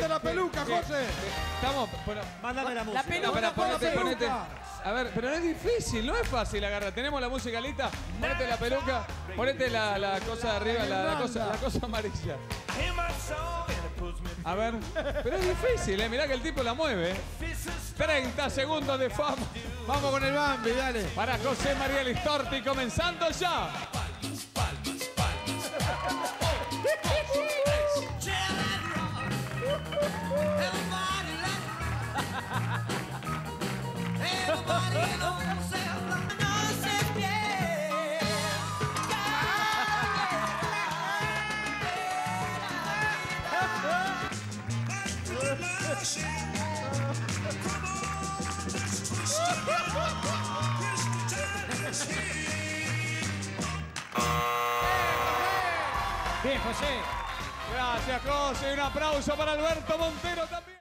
la peluca, José. Estamos. Bueno, Mándame la música. La peluca, no, ponete. ponete. A ver, pero no es difícil, no es fácil agarrar. Tenemos la música lista. Ponete la peluca, ponete la cosa de arriba, la cosa amarilla. A ver, pero es difícil, mirá que el tipo la mueve. 30 segundos de fama. Vamos con el Bambi, dale. Para José María Listorti, comenzando ya. Bien, José. Gracias, José. Un aplauso para Alberto Montero también.